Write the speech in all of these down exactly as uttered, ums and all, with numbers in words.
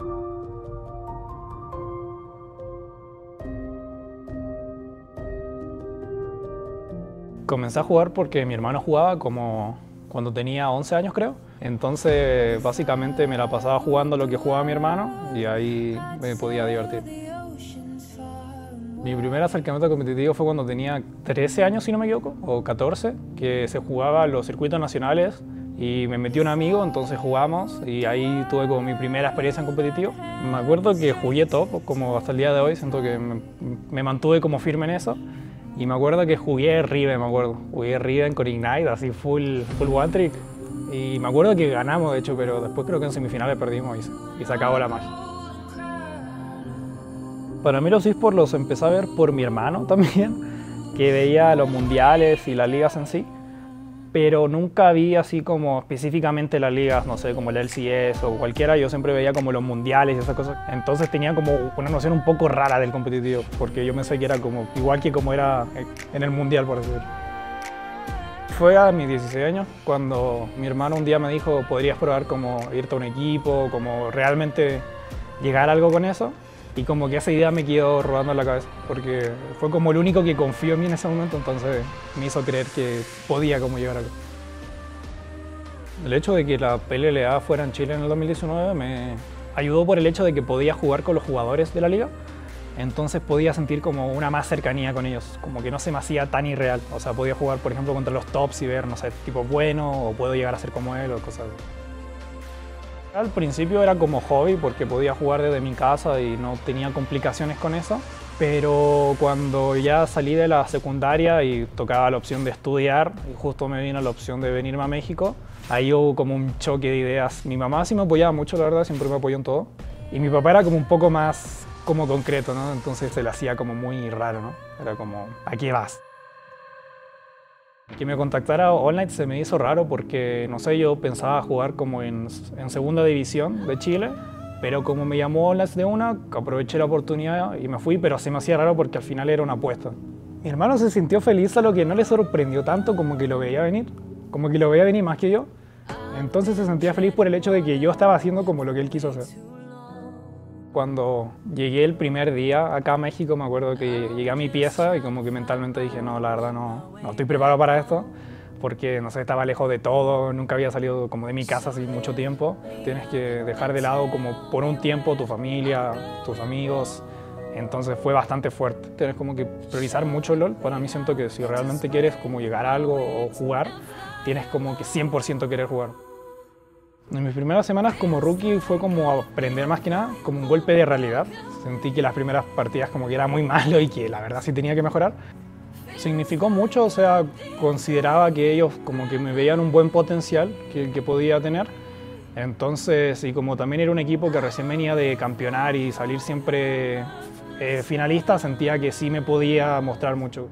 Comencé a jugar porque mi hermano jugaba como cuando tenía once años, creo. Entonces, básicamente me la pasaba jugando lo que jugaba mi hermano y ahí me podía divertir. Mi primer acercamiento competitivo fue cuando tenía trece años, si no me equivoco, o catorce, que se jugaba los circuitos nacionales y me metió un amigo, entonces jugamos y ahí tuve como mi primera experiencia en competitivo. Me acuerdo que jugué top, como hasta el día de hoy, siento que me, me mantuve como firme en eso. Y me acuerdo que jugué Riven, me acuerdo. Jugué Riven con Ignite, así full, full one trick. Y me acuerdo que ganamos, de hecho, pero después creo que en semifinales perdimos y se, y se acabó la magia. Para mí los eSports los empecé a ver por mi hermano también, que veía los mundiales y las ligas en sí. Pero nunca vi así como específicamente las ligas, no sé, como el L C S o cualquiera, yo siempre veía como los mundiales y esas cosas. Entonces tenía como una noción un poco rara del competitivo, porque yo pensé que era como igual que como era en el mundial, por decirlo. Fue a mis dieciséis años cuando mi hermano un día me dijo, podrías probar como irte a un equipo, como realmente llegar a algo con eso. Y como que esa idea me quedó rodando en la cabeza, porque fue como el único que confió en mí en ese momento, entonces me hizo creer que podía como llegar a algo. El hecho de que la P L L A fuera en Chile en el dos mil diecinueve me ayudó por el hecho de que podía jugar con los jugadores de la liga, entonces podía sentir como una más cercanía con ellos, como que no se me hacía tan irreal. O sea, podía jugar, por ejemplo, contra los tops y ver, no sé, tipo bueno, o puedo llegar a ser como él, o cosas así. Al principio era como hobby porque podía jugar desde mi casa y no tenía complicaciones con eso, pero cuando ya salí de la secundaria y tocaba la opción de estudiar y justo me vino la opción de venirme a México, ahí hubo como un choque de ideas. Mi mamá sí me apoyaba mucho, la verdad, siempre me apoyó en todo, y mi papá era como un poco más como concreto, ¿no? Entonces se le hacía como muy raro, ¿no? Era como, ¿a qué vas? Que me contactara All-Night se me hizo raro porque, no sé, yo pensaba jugar como en, en segunda división de Chile, pero como me llamó All-Night de una, aproveché la oportunidad y me fui, pero se me hacía raro porque al final era una apuesta. Mi hermano se sintió feliz, a lo que no le sorprendió tanto, como que lo veía venir, como que lo veía venir más que yo. Entonces se sentía feliz por el hecho de que yo estaba haciendo como lo que él quiso hacer. Cuando llegué el primer día acá a México, me acuerdo que llegué a mi pieza y como que mentalmente dije, no, la verdad no, no estoy preparado para esto, porque, no sé, estaba lejos de todo, nunca había salido como de mi casa así mucho tiempo. Tienes que dejar de lado como por un tiempo tu familia, tus amigos, entonces fue bastante fuerte. Tienes como que priorizar mucho el LOL. Para mí siento que si realmente quieres como llegar a algo o jugar, tienes como que cien por ciento querer jugar. En mis primeras semanas como rookie fue como aprender más que nada, como un golpe de realidad. Sentí que las primeras partidas como que era muy malo y que la verdad sí tenía que mejorar. Significó mucho, o sea, consideraba que ellos como que me veían un buen potencial que, que podía tener. Entonces, y como también era un equipo que recién venía de campeonar y salir siempre eh, finalista, sentía que sí me podía mostrar mucho.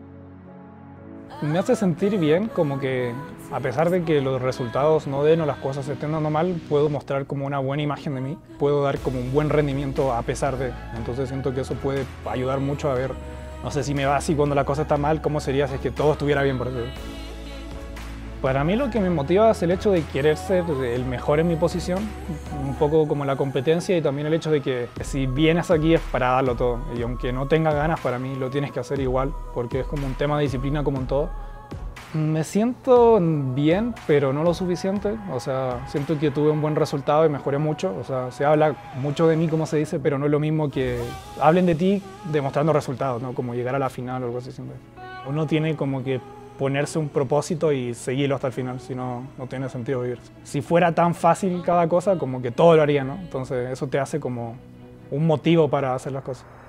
Me hace sentir bien, como que a pesar de que los resultados no den o las cosas se estén dando mal, puedo mostrar como una buena imagen de mí, puedo dar como un buen rendimiento a pesar de. Entonces siento que eso puede ayudar mucho a ver, no sé, si me va así cuando la cosa está mal, cómo sería si es que todo estuviera bien, por decirlo. Para mí lo que me motiva es el hecho de querer ser el mejor en mi posición, un poco como la competencia y también el hecho de que si vienes aquí es para darlo todo y aunque no tengas ganas, para mí lo tienes que hacer igual porque es como un tema de disciplina como en todo. Me siento bien, pero no lo suficiente, o sea, siento que tuve un buen resultado y mejoré mucho, o sea, se habla mucho de mí, como se dice, pero no es lo mismo que hablen de ti demostrando resultados, ¿no? Como llegar a la final o algo así siempre. Uno tiene como que ponerse un propósito y seguirlo hasta el final, si no, no tiene sentido vivir. Si fuera tan fácil cada cosa, como que todo lo haría, ¿no? Entonces eso te hace como un motivo para hacer las cosas.